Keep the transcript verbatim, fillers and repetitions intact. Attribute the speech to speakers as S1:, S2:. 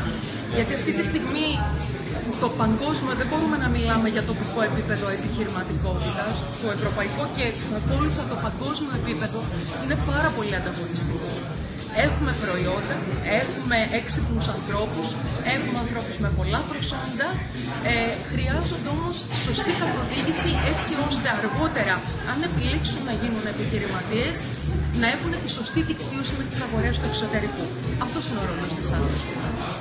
S1: Γιατί αυτή τη στιγμή το παγκόσμιο, δεν μπορούμε να μιλάμε για τοπικό επίπεδο επιχειρηματικότητας, το ευρωπαϊκό και έτσι ακόλουθα το παγκόσμιο επίπεδο είναι πάρα πολύ ανταγωνιστικό. Έχουμε προϊόντα, έχουμε έξυπνους ανθρώπους, έχουμε ανθρώπους με πολλά προσόντα, ε, χρειάζονται όμως σωστή καθοδήγηση έτσι ώστε αργότερα, αν επιλέξουν να γίνουν επιχειρηματίες, να έχουν τη σωστή δικτύωση με τις αγορές του εξωτερικού. Αυτός είναι ο ρόλος της Άντρας.